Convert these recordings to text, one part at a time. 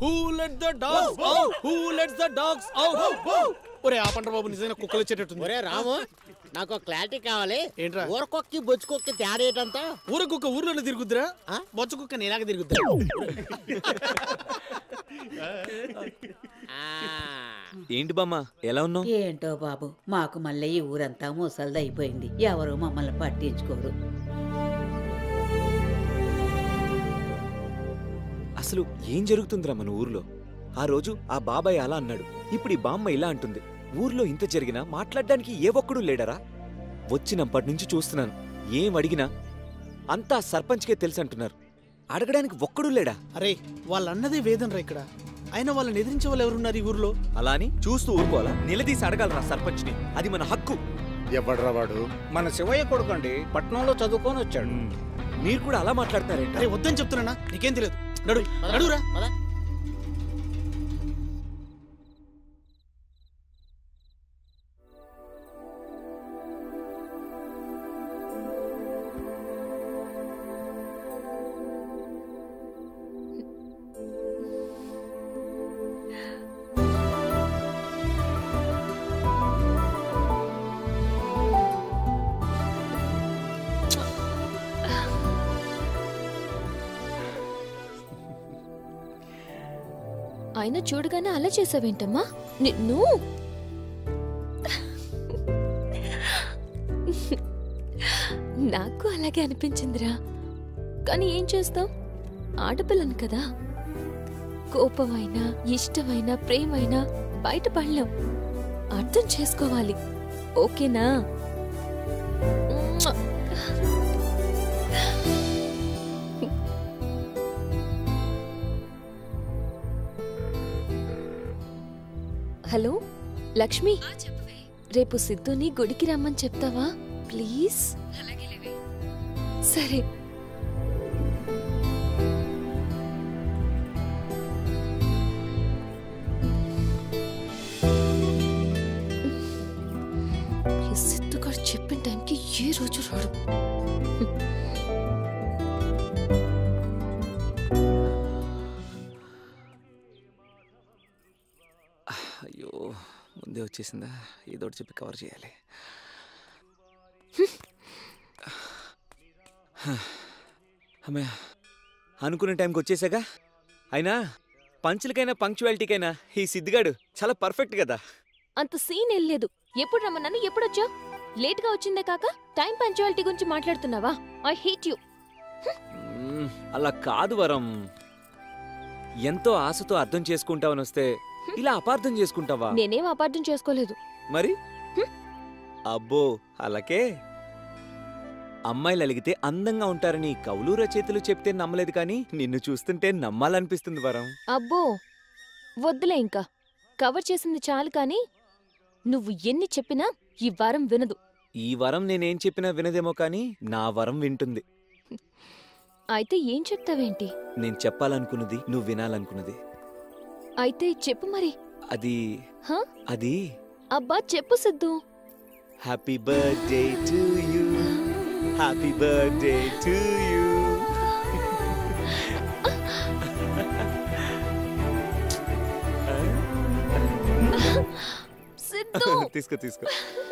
Who let the dogs out? Who lets the dogs out? ఒరే ఆపండ్రా బాబు, నిజంగా కుక్కలు వచ్చేటట్టుంది. ఒరే రాము, నాకు క్లారిటీ కావాలి. ఏంట్రా? ఊరకొక్కి బొచ్చుకొక్కి తేడా ఏంటంతా? ఊరకుక్క ఊర్లోనే తిరుగుద్దురా, బొచ్చ కుక్క నీలాగా తిరుగుద్దురా. ఏంటి బామ్మ ఎలా ఉన్నావు? ఏంటో బాబు, మాకు మళ్ళీ ఈ ఊరంతా ముసలిదైపోయింది. ఎవరు మమ్మల్ని పట్టించుకోరు. అసలు ఏం జరుగుతుందిరా మన ఊర్లో? ఆ రోజు ఆ బాబాయ్ అలా అన్నాడు, ఇప్పుడు ఈ బామ్మ ఇలా అంటుంది. ఊర్లో ఇంత జరిగినా మాట్లాడడానికి ఏ ఒక్కడూ లేడరా? వచ్చినప్పటి నుంచి చూస్తున్నాను, ఏం అడిగినా అంతా సర్పంచ్కే తెలుసు అంటున్నారు. అడగడానికి ఒక్కడూ లేడా? అరే వాళ్ళన్నదే వేదనరా ఇక్కడ. అయినా వాళ్ళని ఎదిరించే వాళ్ళు ఎవరున్నారు ఈ ఊర్లో? అలా అని చూస్తూ ఊరుకోవాలా? నిలదీసి అడగాలరా సర్పంచ్ని, అది మన హక్కు. ఎవడ్రా వాడు? మన శివయ్య కొడుకండి, పట్నంలో చదువుకొని వచ్చాడు. మీరు కూడా అలా మాట్లాడతారేంటి? అరే వద్దని చెప్తున్నా, నీకేం తెలియదు. నడురా. ఆయన చూడగానే అలా చేసావేంటమ్మా నిన్ను? నాకు అలాగే అనిపించిందిరా, కానీ ఏం చేస్తాం, ఆడపిల్లను కదా. కోపమైనా ఇష్టమైనా ప్రేమైనా బయటపడలేం, అర్థం చేసుకోవాలి. ఓకేనా? హలో లక్ష్మి, రేపు సిద్ధుని గుడికి రమ్మని చెప్తావా ప్లీజ్? సరే. ఈ సిద్ధుగాడు చెప్పిన టైంకి ఏ రోజు రాడు. అయ్యో ముందే వచ్చేసిందా? ఏదో చెప్పి కవర్ చేయాలి. అమ్మయ్య, అనుకున్న టైంకి వచ్చేసాగా. అయినా పంచులకైనా పంక్చువాలిటీకైనా ఈ సిద్ధిగాడు చాలా పర్ఫెక్ట్ కదా. అంత సీన్ ఏం లేదు. ఎప్పుడు రమ్మన్నాను, ఎప్పుడొచ్చా? లేట్గా వచ్చిందే కాక టైం పంక్చువాలిటీ గురించి మాట్లాడుతున్నావా? I hate you. అలా కాదు వరం, ఎంతో ఆశతో అర్థం చేసుకుంటావని వస్తే ఇలా అపార్థం చేసుకుంటావా? నేనేం అపార్థం చేసుకోలేదు. మరి అబ్బో అలాగే. అమ్మాయిలు అలిగితే అందంగా ఉంటారని కవులు రచయితలు చెప్తే నమ్మలేదు, కానీ నిన్ను చూస్తుంటే నమ్మాలనిపిస్తుంది వరం. అబ్బో వద్దులే, ఇంకా కవర్ చేసింది చాలు. కానీ నువ్వు ఎన్ని చెప్పినా ఈ వరం వినదు. ఈ వరం నేనేం చెప్పినా వినదేమో, కానీ నా వరం వింటుంది. అయితే ఏం చెప్తావేంటి? నేను చెప్పాలనుకున్నది నువ్వు వినాలనుకున్నది. అయితే చెప్పు మరి. అది అబ్బా చెప్పు Siddhu. Happy birthday to you, happy birthday to you. Siddhu తీసుకో తీసుకో.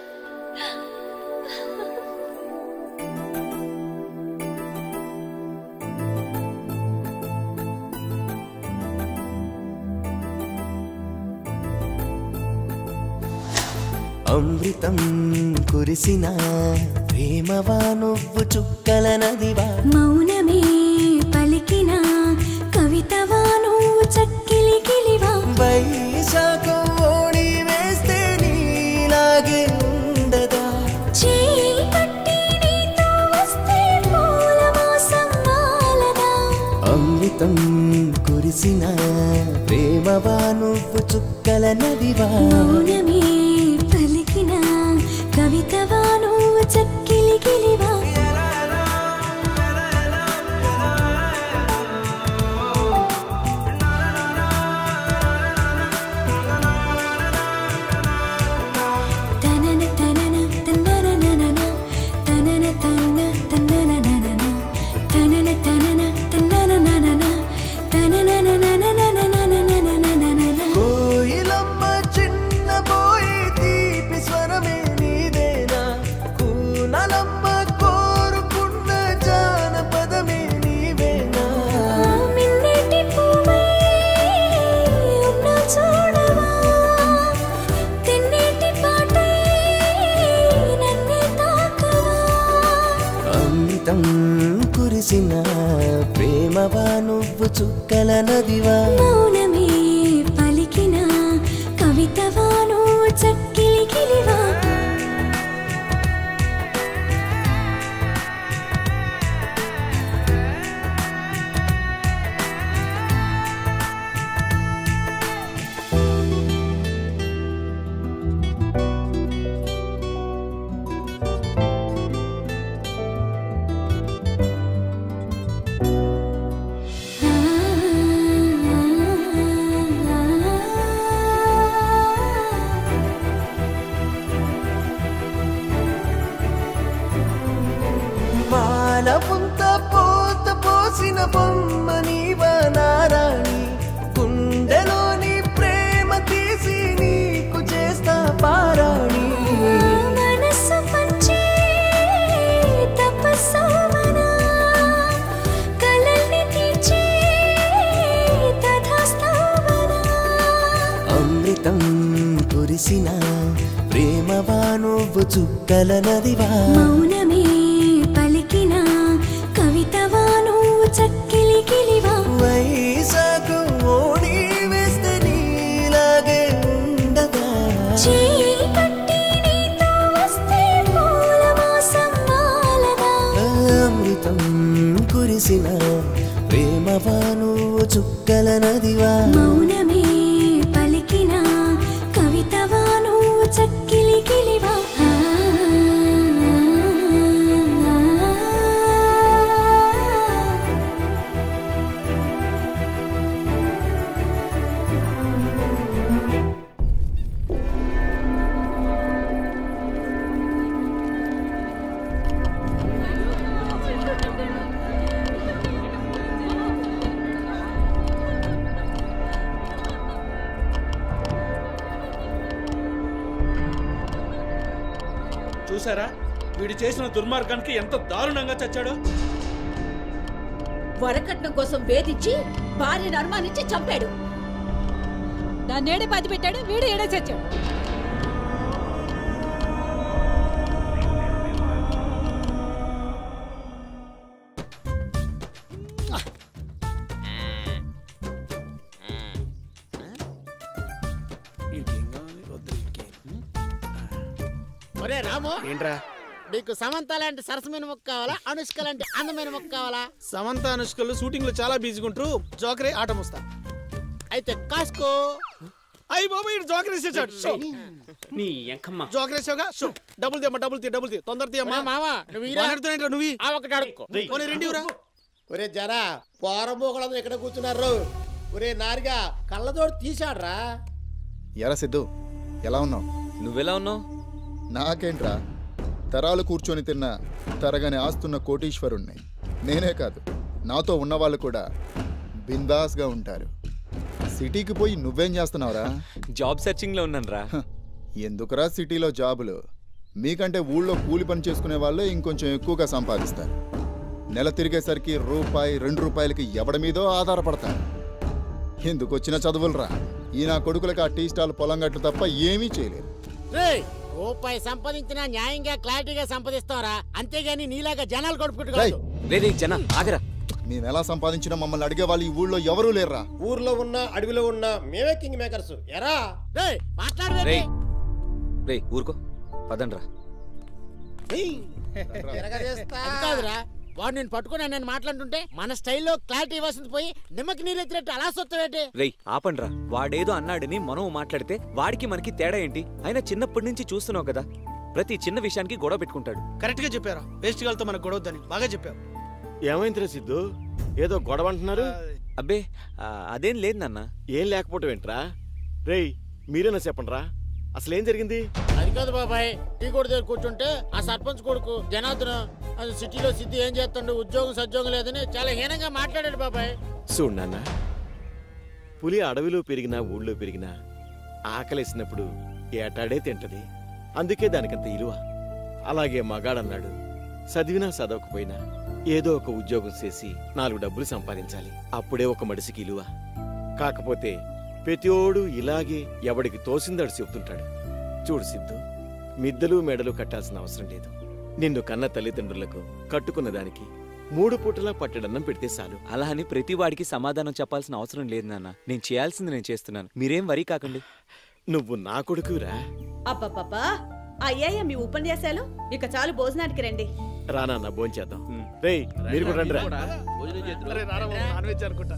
అమృతం కురిసిన ప్రేమవా నువ్వు చుక్కల నదివా, మౌనమే పలికిన కవితవా నువ్వు చక్కిలి కిలివా, వైశాఖం ఓడి వేస్తే నీలాగే ఉండదా, చేయి పట్టి నీతో వస్తే పూల మాసం వాలదా. అమృతం కురిసిన ప్రేమవా నువ్వు చుక్కల నదివా, మౌనమే పలికిన కవితవా నువ్వు చక్కిలి కిలివా. తనన తనన తననననన తనన తనన తననననన తనన తనన తననననన తననననననననన కురిసిన ప్రేమవా నువ్వు చుక్కల నదివా మౌనమే పలికిన కవితవా నువ్వు చక్కిలి గిలివా పాలపుంత పోత పోసిన బొమ్మ నీవా నారాణి గుండెలోని ప్రేమ తీసి నీకు చేస్తా పారాణి మనసు పంచే తపస్సోమనా కలల్ని తీర్చే తథాస్తోమనా అమృతం కురిసిన ప్రేమవా నువ్వు చుక్కల నదివా మౌనమే పలికిన కవితవా నువ్వు చక్కిలి గిలివా వైశాఖం ఓడి వేస్తే నీలాగే ఉండదా చేయి పట్టి నీతో వస్తే పూలవాసం వాలదా అమృతం కురిసిన ప్రేమవా నువ్వు చుక్కల నదివా మౌనమే పలికిన కవితవా నువ్వు చక్కిలి గిలివా చూసారా వీడు చేసిన దుర్మార్గానికి ఎంత దారుణంగా చచ్చాడో. వరకట్నం కోసం వేధించి భార్యను అనుమానించి చంపాడు. దాన్నేడే పాతి పెట్టాడు, వీడు ఏడే చచ్చాడు. ఒరే రాము, ఏంట్రా? నీకు సమంత లాంటి సరసమైన ముక్క కావాలా, అనుష్క లాంటి అందమైన ముక్క కావాలా? సమంత అనుష్కలు షూటింగ్ లో చాలా బిజీగా ఉంటారు. జోకరే ఆట ముస్తా. అయితే కాసుకో. అయ్యి బాబు ఇటు జోకరేసాడు. నీ ఎంకమ్మ జోకరేసావుగా. షో డబుల్ తీయమ్మా, డబుల్ తీ తొందర తీయమ్మా. మావా నువ్వు ఆ ఒకటి అడుక్కో. రెండు ఒరే జరా పోరమోకలందరూ ఎక్కడ కూర్చున్నారు? ఒరే నారిగా కళ్ళతోడు తీసాడ్రా. ఎరా సిద్ధు, ఎలా ఉన్నావు? నువ్వెలా ఉన్నావు? నాకేంట్రా, తరాలు కూర్చొని తిన్న తరగని ఆస్తున్న కోటీశ్వరుణ్ణి. నేనే కాదు, నాతో ఉన్నవాళ్ళు కూడా బిందాస్గా ఉంటారు. సిటీకి పోయి నువ్వేం చేస్తున్నావురా? జాబ్ సెర్చింగ్ లో ఉన్నాను రా. ఎందుకురా సిటీలో జాబులు? మీకంటే ఊళ్ళో కూలి పని చేసుకునే వాళ్ళే ఇంకొంచెం ఎక్కువగా సంపాదిస్తారు. నెల తిరిగేసరికి రూపాయి 2 రూపాయలకి ఎవడి మీదో ఆధారపడతారు. ఎందుకు వచ్చిన చదువులరా? ఈ నా కొడుకులకి ఆ టీ స్టాల్ పొలం గట్లు తప్ప ఏమీ చేయలేరు. రూపాయి సంపాదించినా న్యాయంగా క్లారిటీగా సంపాదిస్తావరా, అంతేగాని నీలాగా జనాలు కొడుకుంటు. జన ఆగరా. మేమెలా సంపాదించినా మమ్మల్ని అడిగే వాళ్ళు ఈ ఊళ్ళో ఎవరూ లేరురా. ఊర్లో ఉన్న అడవిలో ఉన్న మేమే కింగ్ మేకర్స్. ఎరా రే ఊరుకో, పదండ్రా. కాదురా, వాడు నేను పట్టుకుని నేను మాట్లాడుతుంటే మన స్టైల్లో క్లారిటీ ఇవ్వాల్సింది పోయి నిమ్మకి నీరు ఎత్తినట్టు అలా సొత్తవేంటి? రేయ్ ఆపండ్రా. వాడేదో అన్నాడని మనం మాట్లాడితే వాడికి మనకి తేడా ఏంటి? అయినా చిన్నప్పటి నుంచి చూస్తున్నావు కదా, ప్రతి చిన్న విషయానికి గొడవ పెట్టుకుంటాడు. కరెక్ట్ గా చెప్పారా? వేస్ట్ గాలతో మనకు గొడవద్దని బాగా చెప్పావు. ఏమైందిరా సిద్ధు, ఏదో గొడవ అంటున్నారు? అబ్బే అదేం లేదు నాన్న. ఏం లేకపోవటం ఏంట్రా? రేయ్ మీరేనా చెప్పండిరా, అసలేం జరిగింది? అది కాదు బాబాయ్, టీ కొడు దగ్గర కూర్చుంటే ఆ సర్పంచ్ కొడుకు జనార్దన్ అది సిటీలో సిద్ధి ఏం చేస్తాడు, ఉద్యోగం సద్యోగం లేదని చాలా హీనంగా మాట్లాడాడు బాబాయ్. చూడు నాన్న, పులి అడవిలో పెరిగినా ఊళ్ళో పెరిగినా ఆకలేసినప్పుడు ఏటాడే తింటది. అందుకే దానికంత ఇలువ. అలాగే మగాడన్నాడు, చదివినా చదవకపోయినా ఏదో ఒక ఉద్యోగం చేసి 4 డబ్బులు సంపాదించాలి. అప్పుడే ఒక మనిషికి ఇలువ. కాకపోతే ప్రతిోడు ఇలాగే ఎవడికి తోసిందాడు చెబుతుంటాడు. చూడు సిద్ధు, మిద్దెలు మెడలు కట్టాల్సిన అవసరం లేదు. నిన్ను కన్న తల్లిదండ్రులకు కట్టుకున్న దానికి 3 పూటలా పట్టడన్నం పెడితే చాలు. అలా అని ప్రతి వాడికి సమాధానం చెప్పాల్సిన అవసరం లేదు నాన్న. నేను చేయాల్సింది నేను చేస్తున్నాను, మీరేం వరీ కాకండి. నువ్వు నా కొడుకురా. అబ్బబ్బబ్బా, అయ్యాయ మీ ఉపన్యాసాలు, ఇక చాలు భోజనానికి రండి. రానా భోంచేద్దాం. రేయ్ మీరు కూడా రండి రా. నాన్ వెజ్ అనుకుంటా.